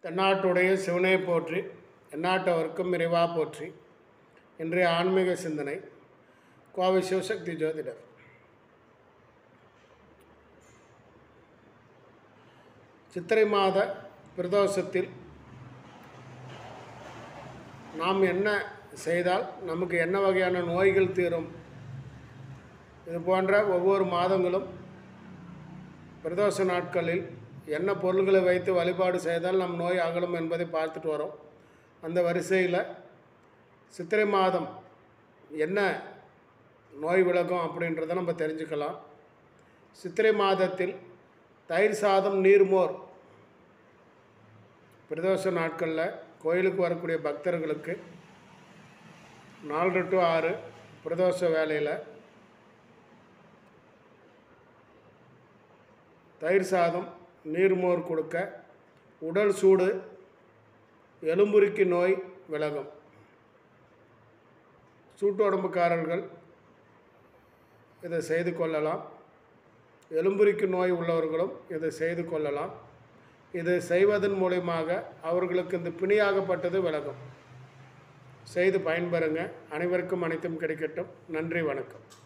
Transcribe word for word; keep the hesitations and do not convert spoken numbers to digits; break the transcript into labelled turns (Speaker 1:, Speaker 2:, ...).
Speaker 1: தென்னாட்டுடைய சிவனை போற்றி, எந்நாட்டவர்க்கும் இறைவா போற்றி. இன்றைய ஆன்மீக சிந்தனை கோவை சிவசக்தி ஜோதிடர். சித்திரை மாத பிரதோஷத்தில் நாம் என்ன செய்தால் நமக்கு என்ன வகையான நோய்கள் தீரும், இது போன்ற ஒவ்வொரு மாதங்களும் பிரதோஷ நாட்களில் என்ன பொருள்களை வைத்து வழிபாடு செய்தால் நம் நோய் அகலும் என்பதை பார்த்துட்டு வரோம். அந்த வரிசையில் சித்திரை மாதம் என்ன நோய் விலகும் அப்படின்றத நம்ம தெரிஞ்சுக்கலாம். சித்திரை மாதத்தில் தயிர் சாதம் நீர்மோர் பிரதோஷ நாட்களில் கோயிலுக்கு வரக்கூடிய பக்தர்களுக்கு நாலு டு ஆறு பிரதோஷ வேலையில் தயிர் சாதம் நீர்மோர் கொடுக்க உடல் சூடு, எலும்புருக்கி நோய் விலகும். சூட்டு உடம்புக்காரர்கள் இதை செய்து கொள்ளலாம். எலும்புருக்கி நோய் உள்ளவர்களும் இதை செய்து கொள்ளலாம். இது செய்வதன் மூலமாக அவர்களுக்கு இந்த பிணியாகப்பட்டது விலகும். செய்து பயன்பெறுங்க. அனைவருக்கும் அனைத்தும் கிடைக்கட்டும். நன்றி, வணக்கம்.